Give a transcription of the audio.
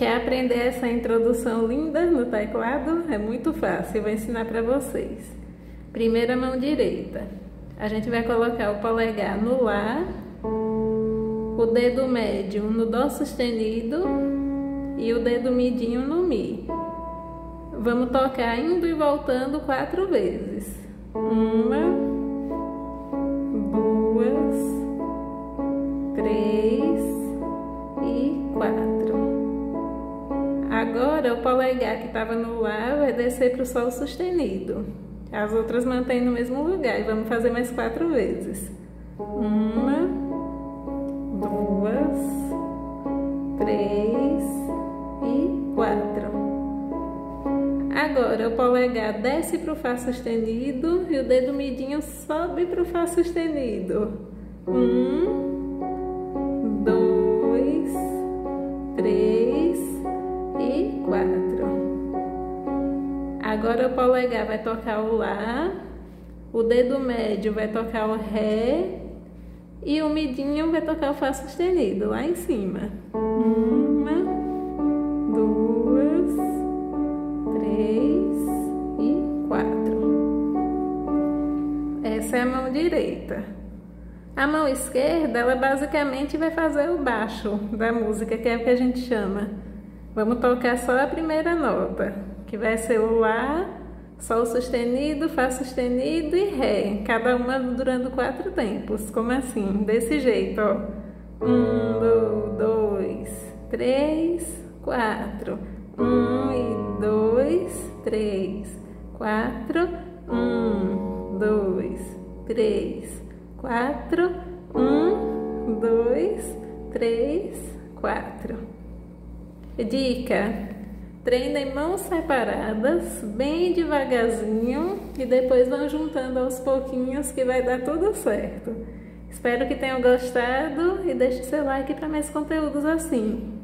Quer aprender essa introdução linda no teclado? É muito fácil, eu vou ensinar para vocês. Primeira mão direita. A gente vai colocar o polegar no Lá, o dedo médio no Dó sustenido e o dedo midinho no Mi. Vamos tocar indo e voltando 4 vezes. 1, 2, 3 e 4. Agora o polegar que estava no Lá vai descer para o Sol sustenido. As outras mantém no mesmo lugar e vamos fazer mais 4 vezes. 1, 2, 3 e 4. Agora o polegar desce para o Fá sustenido e o dedo midinho sobe para o Fá sustenido. 1, 2, 3 e 4. Agora o polegar vai tocar o Lá, o dedo médio vai tocar o Ré e o midinho vai tocar o Fá sustenido lá em cima. 1, 2, 3 e 4. Essa é a mão direita. A mão esquerda, ela basicamente vai fazer o baixo da música, que é o que a gente chama. Vamos tocar só a primeira nota, que vai ser o Lá, Sol sustenido, Fá sustenido e Ré, cada uma durando 4 tempos, como assim, desse jeito, ó. 1, 2, 3, 4. 1 e 2, 3, 4. 1, 2, 3, 4. 1, 2, 3, 4. Dica: treinem mãos separadas, bem devagarzinho, e depois vão juntando aos pouquinhos que vai dar tudo certo. Espero que tenham gostado e deixe seu like para mais conteúdos assim.